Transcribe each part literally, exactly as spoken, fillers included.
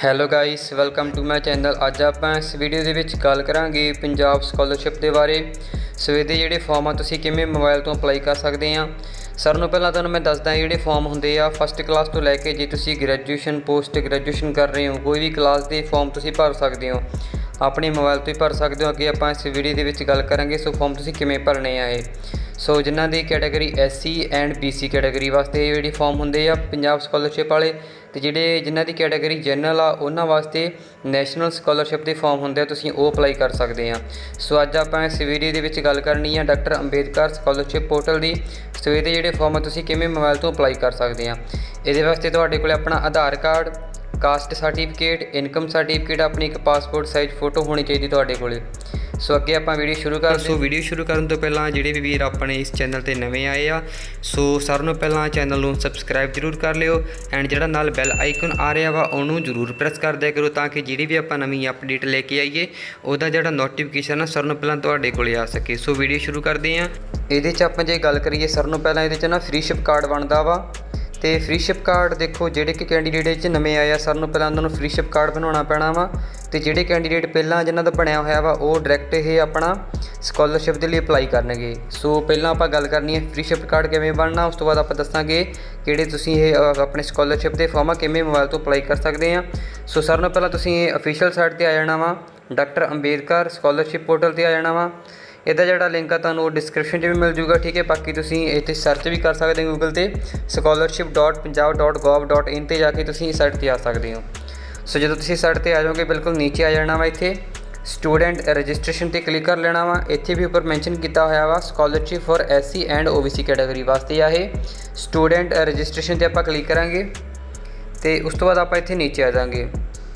Hello guys, welcome to my channel. अज आप इस वीडियो के विच गल करांगे पंजाब स्कॉलरशिप के बारे। सो ये जिहड़े फॉर्म आ तुसीं किवें मोबाइल तो अपलाई कर सकते हैं। सारों नालों पहलां तुहानूं मैं दसदा जिहड़े फॉर्म हुंदे आ फस्ट क्लास तो लैके जे तुसीं ग्रैजुएशन पोस्ट ग्रैजुएशन कर रहे हो कोई भी क्लास के फॉर्म तुसीं भर सकते हो, अपने मोबाइल तो ही भर सकते हो। अगे आपां इस वीडियो के विच गल करांगे सो फॉर्म तुसीं किवें भरने आ। सो जिन्हां दी category S C and B C category वास्ते जिहड़े फॉर्म हुंदे आ पंजाब स्कॉलरशिप वाले, ते जिहड़े जिन्हां दी कैटेगरी जनरल आ उन्हां वास्ते नैशनल स्कॉलरशिप के फॉर्म हुंदे आ, तुसीं ओह अपलाई कर सकते हैं। सो अज आपां इस वीडियो के विच गल करनी है डॉक्टर अंबेडकर स्कॉलरशिप पोर्टल की। सो ये जिहड़े फॉर्म तुसीं किवें मोबाइल तो अपलाई कर सकते हैं। इहदे वास्ते तुहाडे कोल अपना Aadhaar card, caste certificate, income certificate, अपनी एक पासपोर्ट साइज फोटो होनी चाहिए तुहाडे कोल। सो अगे आपां वीडियो शुरू कर सो वीडियो शुरू करन तो पहलां जिहड़े भी वीर अपने इस चैनल ते नवें आए आ सो सारिਆਂ नालों पहलां चैनल नूं सबसक्राइब जरूर कर लिओ एंड जिहड़ा नाल बैल आइकन आ रहा वा उहनूं जरूर प्रेस कर दिया करो ताकि जिहड़ी भी आपां नवीं अपडेट लेके आईए उहदा जिहड़ा नोटिफिकेशन आ सारिਆਂ नालों पहलां तुहाडे कोले आ सके। सो वीडियो शुरू करते हैं। इहदे च आपां जे गल करिए सारिਆਂ नालों पहलां इहदे च ना फ्री शिप कार्ड बनदा वा। तो फ्री शिप कार्ड देखो जिहड़े कि कैंडीडेट नवे आए आ सारिਆਂ नालों पहलां उन्होंने फ्री शिप कार्ड बनाना पैना वा। तो जिहड़े कैंडीडेट पहलां जिन्हां दा बनया होया वा वो डायरैक्ट ये अपना स्कॉलरशिप के लिए अपलाई करनगे। सो पहलां आपां गल करनी है फ्री शिप कार्ड किवें बनना, उस तो बाद आपां दस्सांगे किहड़े तुसीं ये अपने स्कॉलरशिप के फॉर्म किवें मोबाइल तो अपलाई कर सकते हैं। सो सारिਆਂ नालों पहलां तुसीं ऑफिशियल साइट पर आ जाना वा, डॉक्टर अंबेडकर स्कॉलरशिप पोर्टल पर आ जाना वा। ਇਹਦਾ ਜਿਹੜਾ ਲਿੰਕ ਆ ਤੁਹਾਨੂੰ ਡਿਸਕ੍ਰਿਪਸ਼ਨ 'ਚ ਵੀ ਮਿਲ ਜੂਗਾ, ਠੀਕ ਹੈ। ਬਾਕੀ ਤੁਸੀਂ ਇੱਥੇ ਸਰਚ ਵੀ ਕਰ ਸਕਦੇ ਹੋ ਗੂਗਲ 'ਤੇ scholarship dot Punjab dot gov dot in 'ਤੇ ਜਾ ਕੇ ਤੁਸੀਂ ਸਾਈਟ 'ਤੇ ਆ ਸਕਦੇ ਹੋ। ਸੋ ਜਦੋਂ ਤੁਸੀਂ ਸਾਈਟ 'ਤੇ ਆ ਜਾਓਗੇ ਬਿਲਕੁਲ ਨੀਚੇ ਆ ਜਾਣਾ ਵਾ, ਇੱਥੇ ਸਟੂਡੈਂਟ ਰਜਿਸਟ੍ਰੇਸ਼ਨ 'ਤੇ ਕਲਿੱਕ ਕਰ ਲੈਣਾ ਵਾ। ਇੱਥੇ ਵੀ ਉੱਪਰ ਮੈਂਸ਼ਨ ਕੀਤਾ ਹੋਇਆ ਵਾ scholarship for S C and O B C category ਵਾਸਤੇ ਆ ਇਹ ਸਟੂਡੈਂਟ ਰਜਿਸਟ੍ਰੇਸ਼ਨ 'ਤੇ ਆਪਾਂ ਕਲਿੱਕ ਕਰਾਂਗੇ ਅਤੇ ਉਸ ਤੋਂ ਬਾਅਦ ਆਪਾਂ ਇੱਥੇ ਨੀਚੇ ਆ ਜਾਵਾਂਗੇ।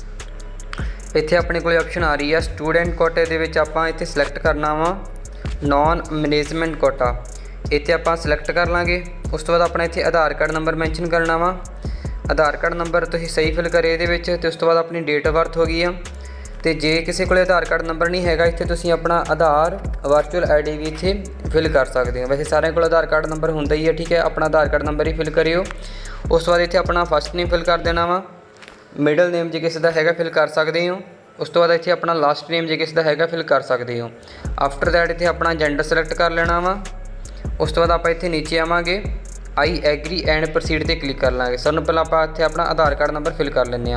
ਇੱਥੇ ਆਪਣੇ ਕੋਲ ਆਪਸ਼ਨ ਆ ਰਹੀ ਆ ਸਟੂਡੈਂਟ ਕੋਟੇ ਦੇ ਵਿੱਚ ਆਪਾਂ ਇੱਥੇ ਸਿਲੈਕਟ ਕਰਨਾ ਵਾ नॉन मैनेजमेंट कोटा, इत्थे आपां सिलेक्ट कर लाँगे। उस तो बाद अपना इत्थे आधार कार्ड नंबर मैंशन करना वा। आधार कार्ड नंबर तुसीं सही फिल करे इहदे विच ते उस तो बाद अपनी डेट ऑफ बर्थ हो गई आ। तो जे किसी को आधार कार्ड नंबर नहीं हैगा इत्थे तुसीं अपना आधार वर्चुअल आई डी भी इत्थे फिल कर सकते हो। वैसे सारे को आधार कार्ड नंबर हुंदा ही है, ठीक है। अपना आधार कार्ड नंबर ही फिल करियो। उस तो बाद इत्थे अपना फस्ट नेम फिल कर देना वा, मिडल नेम जे किसी का हैगा फिल कर सकते हो। उस तो बाद इत्थे अपना लास्ट नेम जे किसी का हैगा फिल कर सकते हो। आफ्टर दैट इत्थे अपना जेंडर सिलेक्ट कर लेना वा। उस तो बाद आप इत्थे नीचे आवांगे आई एग्री एंड प्रोसीड ते क्लिक कर लाँगे। सब पहला आप इत्थे अपना आधार कार्ड नंबर फिल कर लेंगे।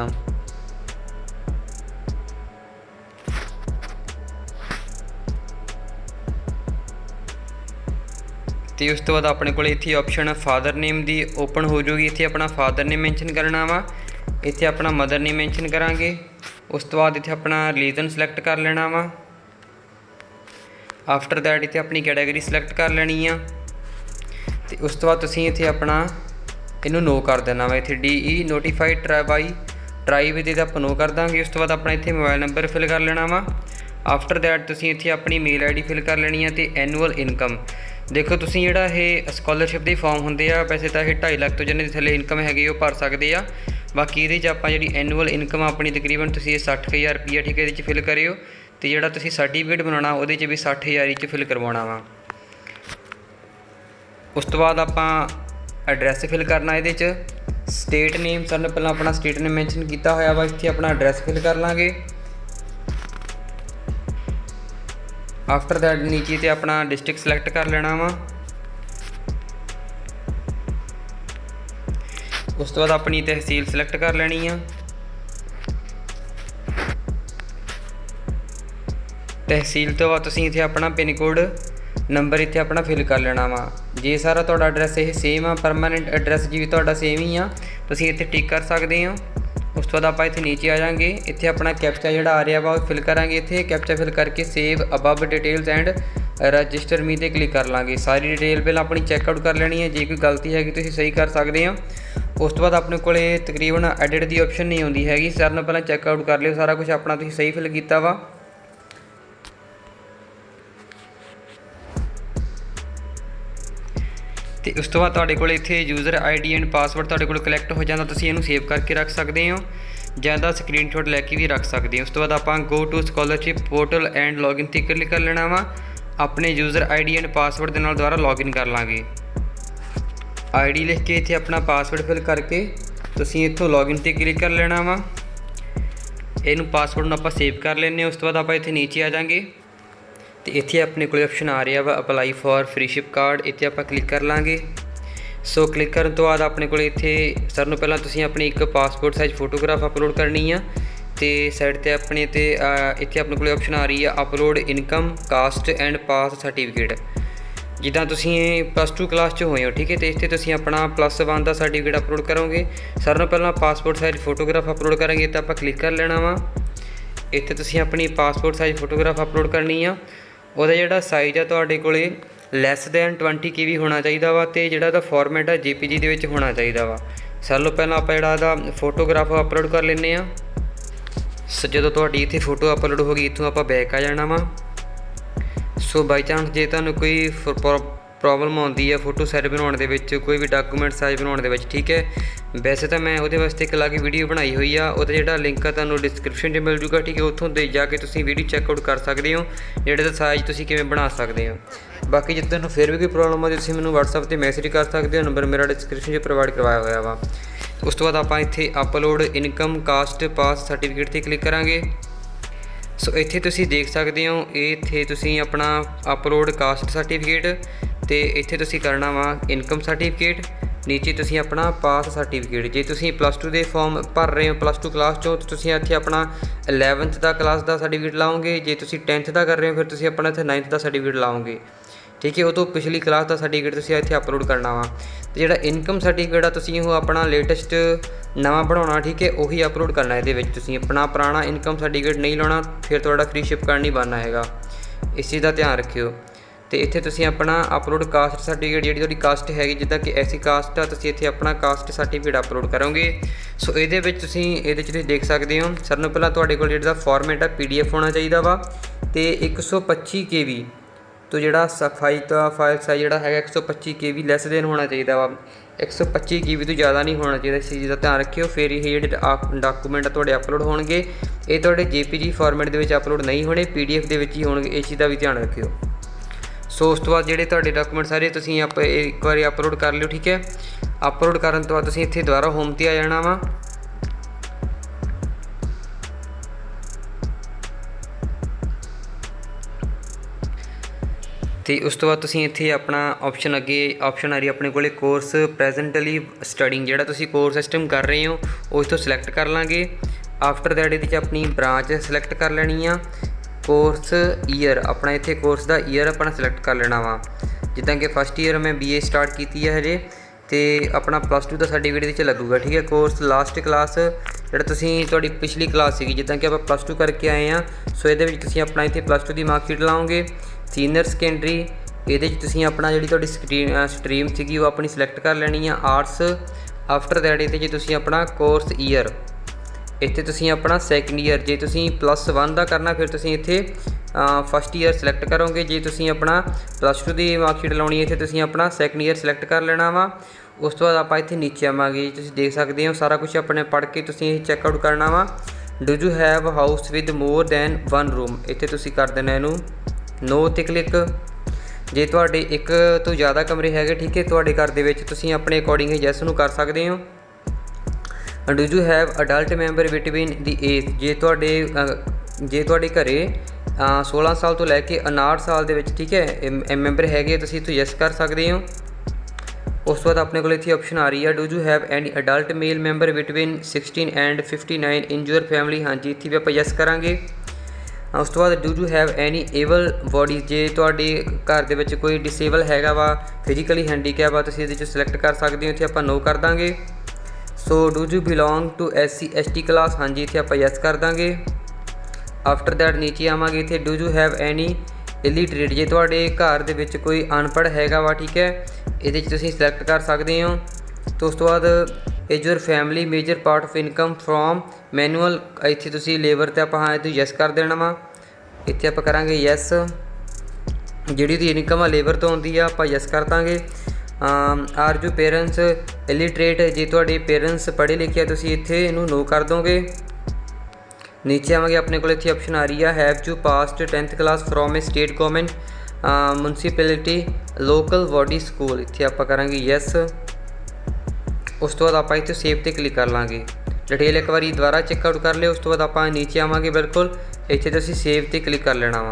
तो उस तो बाद अपने को इत्थे ऑप्शन फादर नेम की ओपन हो जाएगी। इत्थे अपना फादर नेम मैंशन करना वा, इत्थे अपना मदर नेम मैंशन करांगे। उस तो बाद इत्थे अपना रिलीजन सिलेक्ट कर लेना वा। आफ्टर दैट इत्थे अपनी कैटेगरी सिलेक्ट कर लेनी आ। तो उस तो बाद तुसीं इत्थे अपना इनू नो कर देना वा। इत्थे D E notified tri tribe इहदे आपां नो कर देंगे। उस तो बाद अपना इत्थे मोबाइल नंबर फिल कर लेना वा। आफ्टर दैट तुसीं इत्थे अपनी मेल आई डी फिल कर लेनी है। तो एनुअल इनकम देखो तुसीं जिहड़ा ये स्कॉलरशिप के फॉर्म हुंदे आ वैसे तो ये ढाई लख तो जिन्हें थल्ले इनकम हैगी वो भर सकते आ। बाकी ये आप जी एनुअल इनकम अपनी तकरीबन तुसीं सठ हज़ार रुपया, ठीक है, ये फिल करियो। तो जोड़ा तुसीं सर्टिफिकेट बनाना वो भी सठ हज़ार च फिल करवाना वा। उस तो बाद आपां एड्रैस फिल करना। ये स्टेट नेम सारे पहला अपना स्टेट नेम मैंशन किया होया वा, इत्थे अपना एड्रैस फिल कर लाँगे। आफ्टर दैट नीचे तो अपना डिस्ट्रिक्ट सिलेक्ट कर लेना वा। उस तो बाद अपनी तहसील सिलेक्ट कर लेनी है। तहसील तो बाद तुसीं इत्थे अपना पिन कोड नंबर इत्थे अपना फिल कर लेना वा। जे सारा तुहाडा एड्रैस ये सेम आ परमानेंट एड्रैस जी भी तुहाडा सेम ही आ तुसीं इत्थे टिक कर सकते हो। उस तो बाद आप इत्थे नीचे आ जाएंगे। इत्थे अपना कैप्चा जिहड़ा आ रहा वा फिल करांगे। इत्थे कैप्चा फिल करके save above details and register me ते क्लिक कर लाँगे। सारी डिटेल पहले अपनी चैकआउट कर लेनी है, जे कोई गलती हैगी तुसीं सही कर सकते हो। उस तो बाद अपने को तकरीबन एडिट की ऑप्शन नहीं आती हैगी। सारे नालों पहलां चैकआउट कर लियो सारा कुछ अपना तुसीं सही फिल किया वा। तो उस तो बाद तुहाडे कोल इत्थे user I D and password तुहाडे कोल कलैक्ट हो जाता, तुसीं इहनूं सेव करके रख सकते हो जां दा स्क्रीनशॉट लैके भी रख सकते हो। उस तो बाद आपां go to scholarship portal and login ते क्लिक कर लेना वा। अपने user I D and password के नाल दोबारा लॉगिन कर लाँगे। आई डी लिख के इत्थे अपना पासवर्ड फिल करके तुसीं इत्थों लॉगिन ते क्लिक कर लेना वा। ਇਹਨੂੰ ਪਾਸਵਰਡ ਨੂੰ ਆਪਾਂ ਸੇਵ ਕਰ ਲੈਂਦੇ ਹਾਂ। ਉਸ ਤੋਂ ਬਾਅਦ ਆਪਾਂ ਇੱਥੇ ਨੀਚੇ ਆ ਜਾਵਾਂਗੇ ਤੇ ਇੱਥੇ ਆਪਣੇ ਕੋਲ ਆਪਸ਼ਨ ਆ ਰਿਹਾ ਵਾ ਅਪਲਾਈ ਫॉर ਫ੍ਰੀशिप ਕਾਰਡ। ਇੱਥੇ ਆਪਾਂ ਕਲਿੱਕ ਕਰ ਲਾਂਗੇ। ਸੋ ਕਲਿੱਕ ਕਰਨ ਤੋਂ ਬਾਅਦ ਆਪਣੇ ਕੋਲ ਇੱਥੇ ਸਰ ਨੂੰ ਪਹਿਲਾਂ ਤੁਸੀਂ ਆਪਣੀ ਇੱਕ ਪਾਸਪੋਰਟ ਸਾਈਜ਼ ਫੋਟੋਗ੍ਰਾਫ ਅਪਲੋਡ ਕਰਨੀ ਆ ਤੇ ਸਾਈਡ ਤੇ ਆਪਣੇ ਤੇ ਇੱਥੇ ਆਪਣੇ ਕੋਲ ਆਪਸ਼ਨ ਆ ਰਹੀ ਆ upload income caste and pass certificate. ਜਿੱਦਾਂ ਤੁਸੀਂ ਪਲੱਸ ਟੂ ਕਲਾਸ 'ਚ ਹੋਏ ਹੋ, ਠੀਕ ਹੈ, ਤੇ ਇੱਥੇ ਤੁਸੀਂ ਆਪਣਾ ਪਲੱਸ ਵਨ ਦਾ ਸਰਟੀਫਿਕੇਟ ਅਪਲੋਡ ਕਰੋਗੇ। ਸਰ ਨੂੰ ਪਹਿਲਾਂ ਪਾਸਪੋਰਟ ਸਾਈਜ਼ ਫੋਟੋਗ੍ਰਾਫ ਅਪਲੋਡ ਕਰਾਂਗੇ ਤਾਂ ਆਪਾਂ ਕਲਿੱਕ ਕਰ ਲੈਣਾ ਵਾ। ਇੱਥੇ ਤੁਸੀਂ ਆਪਣੀ ਪਾਸਪੋਰਟ ਸਾਈਜ਼ ਫੋਟੋਗ੍ਰਾਫ ਅਪਲੋਡ ਕਰਨੀ ਆ। ਉਹਦਾ ਜਿਹੜਾ ਸਾਈਜ਼ ਆ ਤੁਹਾਡੇ ਕੋਲੇ less than twenty K B ਹੋਣਾ ਚਾਹੀਦਾ ਵਾ ਤੇ ਜਿਹੜਾ ਉਹਦਾ ਫਾਰਮੈਟ ਆ ਜੇ ਪੀ ਜੀ ਦੇ ਵਿੱਚ ਹੋਣਾ ਚਾਹੀਦਾ ਵਾ। ਸਰ ਨੂੰ ਪਹਿਲਾਂ ਆਪਾਂ ਜਿਹੜਾ ਉਹਦਾ ਫੋਟੋਗ੍ਰਾਫ ਅਪਲੋਡ ਕਰ ਲੈਂਦੇ ਹਾਂ। ਸੋ ਜਦੋਂ ਤੁਹਾਡੀ ਇੱਥੇ ਫੋਟੋ ਅਪਲੋਡ ਹੋ ਗਈ ਇੱਥੋਂ ਆਪਾਂ ਬੈਕ ਆ ਜਾਣਾ ਵਾ। ਸੋ ਬਾਈ ਚਾਂਸ ਜੇ ਤੁਹਾਨੂੰ ਕੋਈ ਪ੍ਰੋਬਲਮ ਆਉਂਦੀ ਹੈ ਫੋਟੋ ਸਾਈਜ਼ ਬਣਾਉਣ ਦੇ ਵਿੱਚ, ਕੋਈ ਵੀ ਡਾਕੂਮੈਂਟ ਸਾਈਜ਼ ਬਣਾਉਣ ਦੇ ਵਿੱਚ, ਠੀਕ ਹੈ, ਵੈਸੇ ਤਾਂ ਮੈਂ ਉਹਦੇ ਵਾਸਤੇ ਇੱਕ ਅਲੱਗ ਵੀਡੀਓ ਬਣਾਈ ਹੋਈ ਆ। ਉਹਦਾ ਜਿਹੜਾ ਲਿੰਕ ਆ ਤੁਹਾਨੂੰ ਡਿਸਕ੍ਰਿਪਸ਼ਨ 'ਚ ਮਿਲ ਜੂਗਾ, ਠੀਕ ਹੈ, ਉੱਥੋਂ ਦੇ ਜਾ ਕੇ ਤੁਸੀਂ ਵੀਡੀਓ ਚੈੱਕਆਊਟ ਕਰ ਸਕਦੇ ਹੋ ਜਿਹੜੇ ਦਾ ਸਾਈਜ਼ ਤੁਸੀਂ ਕਿਵੇਂ ਬਣਾ ਸਕਦੇ ਹੋ। ਬਾਕੀ ਜੇ ਤੁਹਾਨੂੰ ਫਿਰ ਵੀ ਕੋਈ ਪ੍ਰੋਬਲਮ ਆਉਂਦੀ ਤੁਸੀਂ ਮੈਨੂੰ WhatsApp 'ਤੇ ਮੈਸੇਜ ਕਰ ਸਕਦੇ ਹੋ। ਨੰਬਰ ਮੇਰਾ ਡਿਸਕ੍ਰਿਪਸ਼ਨ 'ਚ ਪ੍ਰੋਵਾਈਡ ਕਰਵਾਇਆ ਹੋਇਆ ਵਾ। ਉਸ ਤੋਂ ਬਾਅਦ ਆਪਾਂ ਇੱਥੇ upload income caste pass certificate 'ਤੇ ਕਲਿੱਕ ਕਰਾਂਗੇ। ਸੋ ਇੱਥੇ ਤੁਸੀਂ ਦੇਖ ਸਕਦੇ ਹੋ ਇਹ ਇੱਥੇ ਤੁਸੀਂ ਆਪਣਾ ਅਪਲੋਡ ਕਾਸਟ ਸਰਟੀਫਿਕੇਟ ਤੇ ਇੱਥੇ ਤੁਸੀਂ ਕਰਨਾ ਵਾ ਇਨਕਮ ਸਰਟੀਫਿਕੇਟ। ਨੀਚੇ ਤੁਸੀਂ ਆਪਣਾ ਪਾਸ ਸਰਟੀਫਿਕੇਟ। ਜੇ ਤੁਸੀਂ ਪਲੱਸ ਟੂ ਦੇ ਫਾਰਮ ਭਰ ਰਹੇ ਹੋ ਪਲੱਸ ਟੂ ਕਲਾਸ 'ਚੋਂ ਤਾਂ ਤੁਸੀਂ ਇੱਥੇ ਆਪਣਾ ਇਲੈਵਨਥ ਦਾ ਕਲਾਸ ਦਾ ਸਰਟੀਫਿਕੇਟ ਲਾਓਗੇ। ਜੇ ਤੁਸੀਂ ਟੈਂਥ ਦਾ ਕਰ ਰਹੇ ਹੋ ਫਿਰ ਤੁਸੀਂ ਆਪਣਾ ਇੱਥੇ ਨਾਈਨਥ ਦਾ ਸਰਟੀਫਿਕੇਟ ਲਾਓਗੇ, ਠੀਕ ਹੈ। ਉਹ ਤੋਂ ਪਿਛਲੀ ਕਲਾਸ ਦਾ ਸਰਟੀਫਿਕੇਟ ਤੁਸੀਂ ਇੱਥੇ ਅਪਲੋਡ ਕਰਨਾ ਵਾ। ਤੇ ਜਿਹੜਾ ਇਨਕਮ ਸਰਟੀਫਿਕੇਟ ਆ ਤੁਸੀਂ ਉਹ ਆਪਣਾ ਲੇਟੈਸਟ ਨਵਾਂ ਬਣਾਉਣਾ, ਠੀਕ ਹੈ, ਉਹੀ ਅਪਲੋਡ ਕਰਨਾ। ਇਹਦੇ ਵਿੱਚ ਤੁਸੀਂ ਆਪਣਾ ਪੁਰਾਣਾ ਇਨਕਮ ਸਰਟੀਫਿਕੇਟ ਨਹੀਂ ਲਾਉਣਾ, ਫਿਰ ਤੁਹਾਡਾ ਫ੍ਰੀशिप ਕਾਰਡ ਨਹੀਂ ਬਣਨਾ ਹੈਗਾ। ਇਸ ਚੀਜ਼ ਦਾ ਧਿਆਨ ਰੱਖਿਓ। ਤੇ ਇੱਥੇ ਤੁਸੀਂ ਆਪਣਾ ਅਪਲੋਡ ਕਾਸਟ ਸਰਟੀਫਿਕੇਟ ਜਿਹੜੀ ਤੁਹਾਡੀ ਕਾਸਟ ਹੈਗੀ, ਜਿੱਦਾਂ ਕਿ ਐਸੀ ਕਾਸਟ ਆ, ਤੁਸੀਂ ਇੱਥੇ ਆਪਣਾ ਕਾਸਟ ਸਰਟੀਫਿਕੇਟ ਅਪਲੋਡ ਕਰੋਗੇ। ਸੋ ਇਹਦੇ ਵਿੱਚ ਤੁਸੀਂ ਇਹਦੇ 'ਚ ਤੁਸੀਂ ਦੇਖ ਸਕਦੇ ਹੋ ਸਰ ਨੂੰ ਪਹਿਲਾਂ ਤੁਹਾਡੇ ਕੋਲ ਜਿਹੜਾ ਫਾਰਮੈਟ ਆ ਪੀ ਡੀ ਐਫ ਹੋਣਾ ਚਾਹੀਦਾ ਵਾ ਤੇ ਇੱਕ ਸੌ ਪੱਚੀ ਕੇ ਬੀ ਤੋਂ ਜਿਹੜਾ ਸਫਾਈ ਦਾ ਫਾਈਲ ਸਾਈਜ਼ ਜਿਹੜਾ ਹੈਗਾ ਇੱਕ ਸੌ ਪੱਚੀ ਕੇ ਬੀ ਲੈਸ ਦੇਨ ਹੋਣਾ ਚਾਹੀਦਾ ਵਾ। ਇੱਕ ਸੌ ਪੱਚੀ ਕੇ ਬੀ ਤੋਂ ਜ਼ਿਆਦਾ ਨਹੀਂ ਹੋਣਾ ਚਾਹੀਦਾ। ਇਸ ਚੀਜ਼ ਦਾ ਧਿਆਨ ਰੱਖਿਓ। ਫਿਰ ਇਹ ਜਿਹੜੇ ਡਾਕੂਮੈਂਟ ਤੁਹਾਡੇ ਅਪਲੋਡ ਹੋਣਗੇ ਇਹ ਤੁਹਾਡੇ ਜੇ ਪੀ ਜੀ ਫਾਰਮੈਟ ਦੇ ਵਿੱਚ ਅਪਲੋਡ ਨਹੀਂ ਹੋਣੇ, ਪੀ ਡੀ ਐਫ ਦੇ ਵਿੱਚ ਹੀ ਹੋਣਗੇ। ਇਸ ਚੀਜ਼ ਦਾ ਵੀ ਧਿਆਨ ਰੱਖਿਓ। ਸੋ ਉਸ ਤੋਂ ਬਾਅਦ ਜਿਹੜੇ ਤੁਹਾਡੇ ਡਾਕੂਮੈਂਟ ਸਾਰੇ ਤੁਸੀਂ ਆਪ ਇੱਕ ਵਾਰੀ ਅਪਲੋਡ ਕਰ ਲਿਓ, ਠੀਕ ਹੈ। ਅਪਲੋਡ ਕਰਨ ਤੋਂ ਬਾਅਦ ਤੁਸੀਂ ਇੱਥੇ ਦੁਬਾਰਾ ਹੋਮ 'ਤੇ ਆ ਜਾਣਾ ਵਾ। ਤੇ ਉਸ ਤੋਂ ਬਾਅਦ ਤੁਸੀਂ ਇੱਥੇ ਆਪਣਾ ਆਪਸ਼ਨ ਅੱਗੇ ਆਪਸ਼ਨ ਆ ਰਹੀ ਆਪਣੇ ਕੋਲੇ ਕੋਰਸ ਪ੍ਰੈਜੈਂਟਲੀ ਸਟੱਡਿੰਗ। ਜਿਹੜਾ ਤੁਸੀਂ ਕੋਰਸ ਸਿਸਟਮ ਕਰ ਰਹੇ ਹੋ ਉਹ ਇੱਥੋਂ ਸਿਲੈਕਟ ਕਰ ਲਾਂਗੇ। ਆਫਟਰ ਦੈਟ ਇਹਦੇ 'ਚ ਆਪਣੀ ਬ੍ਰਾਂਚ ਸਿਲੈਕਟ ਕਰ ਲੈਣੀ ਆ। ਕੋਰਸ ਈਅਰ ਆਪਣਾ ਇੱਥੇ ਕੋਰਸ ਦਾ ਈਅਰ ਆਪਣਾ ਸਿਲੈਕਟ ਕਰ ਲੈਣਾ ਵਾ। ਜਿੱਦਾਂ ਕਿ ਫਸਟ ਈਅਰ ਮੈਂ ਬੀ ਏ ਸਟਾਰਟ ਕੀਤੀ ਹੈ ਹਜੇ ਤੇ ਆਪਣਾ ਪਲੱਸ ਟੂ ਦਾ ਸਰਟੀਫਿਕੇਟ ਇਹਦੇ 'ਚ ਲੱਗੂਗਾ, ਠੀਕ ਹੈ। ਕੋਰਸ ਲਾਸਟ ਕਲਾਸ ਜਿਹੜਾ ਤੁਸੀਂ ਤੁਹਾਡੀ ਪਿਛਲੀ ਕਲਾਸ ਸੀਗੀ, ਜਿੱਦਾਂ ਕਿ ਆਪਾਂ ਪਲੱਸ ਟੂ ਕਰਕੇ ਆਏ ਹਾਂ, ਸੋ ਇਹਦੇ ਵਿੱਚ ਤੁਸੀਂ ਆਪਣਾ ਇੱਥੇ ਪਲੱਸ ਟੂ ਦੀ ਮਾਰਕਸ਼ੀਟ ਲਾਓਗੇ। ਸੀਨੀਅਰ ਸੈਕੰਡਰੀ ਇਹਦੇ 'ਚ ਤੁਸੀਂ ਆਪਣਾ ਜਿਹੜੀ ਤੁਹਾਡੀ ਸਟਰੀਮ ਸਟਰੀਮ ਸੀਗੀ ਉਹ ਆਪਣੀ ਸਿਲੈਕਟ ਕਰ ਲੈਣੀ ਆ ਆਰਟਸ। ਆਫਟਰ ਦੈਟ ਇਹਦੇ 'ਚ ਤੁਸੀਂ ਆਪਣਾ ਕੋਰਸ ਈਅਰ ਇੱਥੇ ਤੁਸੀਂ ਆਪਣਾ ਸੈਕਿੰਡ ਈਅਰ, ਜੇ ਤੁਸੀਂ ਪਲੱਸ ਵਨ ਦਾ ਕਰਨਾ ਫਿਰ ਤੁਸੀਂ ਇੱਥੇ ਫਸਟ ਈਅਰ ਸਿਲੈਕਟ ਕਰੋਗੇ। ਜੇ ਤੁਸੀਂ ਆਪਣਾ ਪਲੱਸ ਟੂ ਦੀ ਮਾਰਕਸ਼ੀਟ ਲਾਉਣੀ ਇੱਥੇ ਤੁਸੀਂ ਆਪਣਾ ਸੈਕਿੰਡ ਈਅਰ ਸਿਲੈਕਟ ਕਰ ਲੈਣਾ ਵਾ। ਉਸ ਤੋਂ ਬਾਅਦ ਆਪਾਂ ਇੱਥੇ ਨੀਚੇ ਆਵਾਂਗੇ। ਤੁਸੀਂ ਦੇਖ ਸਕਦੇ ਹੋ ਸਾਰਾ ਕੁਝ ਆਪਣੇ ਪੜ੍ਹ ਕੇ ਤੁਸੀਂ ਇਹ ਚੈੱਕਆਊਟ ਕਰਨਾ ਵਾ। Do you have house with more than one room ਇੱਥੇ ਤੁਸੀਂ ਕਰ ਦੇਣਾ ਇਹਨੂੰ ਨੋ 'ਤੇ ਕਲਿੱਕ। ਜੇ ਤੁਹਾਡੇ ਇੱਕ ਤੋਂ ਜ਼ਿਆਦਾ ਕਮਰੇ ਹੈਗੇ, ਠੀਕ ਹੈ, ਤੁਹਾਡੇ ਘਰ ਦੇ ਵਿੱਚ ਤੁਸੀਂ ਆਪਣੇ ਅਕੋਰਡਿੰਗ ਯੈਸ ਨੂੰ ਕਰ ਸਕਦੇ ਹੋ। Do you have adult member between the age ਜੇ ਤੁਹਾਡੇ ਜੇ ਤੁਹਾਡੇ ਘਰੇ ਸੋਲਾਂ ਸਾਲ ਤੋਂ ਲੈ ਕੇ ਉਨਾਹਠ ਸਾਲ ਦੇ ਵਿੱਚ, ਠੀਕ ਹੈ, ਮੈਂਬਰ ਹੈਗੇ ਤੁਸੀਂ ਇੱਥੋਂ ਯੈਸ ਕਰ ਸਕਦੇ ਹੋ। ਉਸ ਤੋਂ ਬਾਅਦ ਆਪਣੇ ਕੋਲ ਇੱਥੇ ਆਪਸ਼ਨ ਆ ਰਹੀ ਹੈ do you have any adult male member between sixteen and fifty nine in your family, ਹਾਂਜੀ ਇੱਥੇ ਵੀ ਆਪਾਂ ਯੈਸ ਕਰਾਂਗੇ। ਉਸ ਤੋਂ ਬਾਅਦ do you have any able body ਜੇ ਤੁਹਾਡੇ ਘਰ ਦੇ ਵਿੱਚ ਕੋਈ ਡਿਸੇਬਲ ਹੈਗਾ ਵਾ, ਫਿਜ਼ੀਕਲੀ ਹੈਂਡੀਕੈਪ ਆ, ਤੁਸੀਂ ਇਹਦੇ 'ਚ ਸਿਲੈਕਟ ਕਰ ਸਕਦੇ ਹੋ। ਇੱਥੇ ਆਪਾਂ ਨੋ ਕਰ ਦਾਂਗੇ। So do you belong to S C S T class, ਹਾਂਜੀ ਇੱਥੇ ਆਪਾਂ ਯੈਸ ਕਰ ਦਾਂਗੇ। ਆਫਟਰ ਦੈਟ ਨੀਚੇ ਆਵਾਂਗੇ। ਇੱਥੇ do you have any illiterate ਜੇ ਤੁਹਾਡੇ ਘਰ ਦੇ ਵਿੱਚ ਕੋਈ ਅਨਪੜ੍ਹ ਹੈਗਾ ਵਾ, ਠੀਕ ਹੈ, ਇਹਦੇ 'ਚ ਤੁਸੀਂ ਸਿਲੈਕਟ ਕਰ ਸਕਦੇ ਹੋ। ਤੇ ਉਸ ਤੋਂ ਬਾਅਦ is your family major part of income from manual ਇੱਥੇ ਤੁਸੀਂ ਲੇਬਰ 'ਤੇ ਆਪਾਂ ਹਾਂ ਇੱਥੇ ਯੈਸ ਕਰ ਦੇਣਾ ਵਾ। ਇੱਥੇ ਆਪਾਂ ਕਰਾਂਗੇ ਯੈਸ। ਜਿਹੜੀ ਉਹਦੀ ਇਨਕਮ ਆ ਲੇਬਰ ਤੋਂ ਆਉਂਦੀ ਆ ਆਪਾਂ ਯੈਸ ਕਰ ਦਾਂਗੇ। ਆਰ ਯੂ ਪੇਰੈਂਟਸ ਇਲੀਟਰੇਟ ਜੇ ਤੁਹਾਡੇ ਪੇਰੈਂਟਸ ਪੜ੍ਹੇ ਲਿਖੇ ਆ ਤੁਸੀਂ ਇੱਥੇ ਇਹਨੂੰ ਨੋ ਕਰ ਦੋਗੇ। ਨੀਚੇ ਆਵਾਂਗੇ ਆਪਣੇ ਕੋਲ ਇੱਥੇ ਆਪਸ਼ਨ ਆ ਰਹੀ ਆ have you passed tenth class from a state government municipality local body school ਇੱਥੇ ਆਪਾਂ ਕਰਾਂਗੇ ਯੈਸ। ਉਸ ਤੋਂ ਬਾਅਦ ਆਪਾਂ ਇੱਥੇ ਸੇਵ 'ਤੇ ਕਲਿੱਕ ਕਰ ਲਾਂਗੇ। डिटेल एक बार दोबारा चेकआउट कर लियो। उस तो बाद आप नीचे आवांगे बिल्कुल इत्थे तुसीं सेव ते क्लिक कर लेना वा।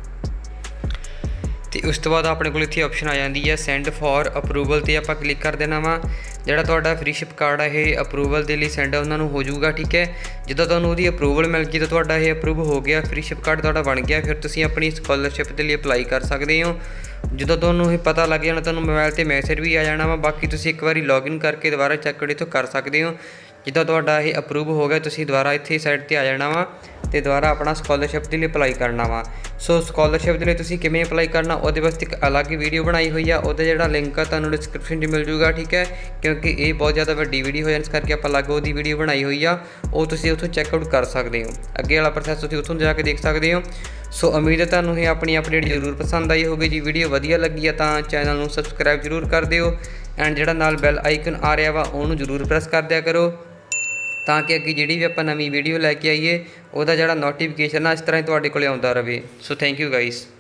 तो उस तो बाद अपने को इत्थे ऑप्शन आ जाती है सेंड फॉर अप्रूवल ते आप क्लिक कर देना वा। जिहड़ा तुहाडा फ्रीशिप कार्ड है ये अप्रूवल के लिए सेंड उन्होंने हो जाऊगा। ठीक है, जिद्दां तुहानूं उहदी अप्रूवल मिल गई तो तुहाडा ये अप्रूव हो गया, फ्रीशिप कार्ड तुहाडा बन गया। फिर तुसीं अपनी स्कॉलरशिप के लिए अपलाई कर सकते हो। जो तुहानूं ये पता लग जाना, तुहानूं मोबाइल ते मैसेज भी आ जाना वा। बाकी तुसीं एक बार लॉगिन करके दोबारा चैक इत्थों कर सकते हो। जिद्दां तुहाडा ये अप्रूव हो गया तुसीं दोबारा इत्थे साइड ते आ जाना वा ते दोबारा अपना स्कॉलरशिप के लिए अपलाई करना वा। सो स्कॉलरशिप के लिए तुसीं किवें अपलाई करना उहदे वास्ते एक अलग ही वीडियो बनाई हुई है, उहदा जिहड़ा लिंक है तुहानूं डिस्क्रिप्शन में मिल जूगा। ठीक है, क्योंकि ये बहुत ज़्यादा वड्डी वीडियो है, इस करके आप अलग उहदी वीडियो बनाई हुई आ, वो तुसीं उत्थों चैकआउट कर सकते हो। अगे वाला प्रोसैस तुसीं उत्थों जाके देख सकते हो। सो उम्मीद है तुहानूं ये अपनी अपडेट जरूर पसंद आई होगी जी। वीडियो वधिया लगी है तो चैनल नूं सबसक्राइब जरूर कर दिओ एंड जिहड़ा नाल बैल आइकन आ रहा वा उहनूं जरूर प्रेस कर दिया करो, ताकि अगे जिहड़ी भी आपां नवीं वीडियो लैके आईए उहदा जिहड़ा नोटिफिकेशन आ इस तरह तुहाडे कोल आउंदा रहे। So thank you guys.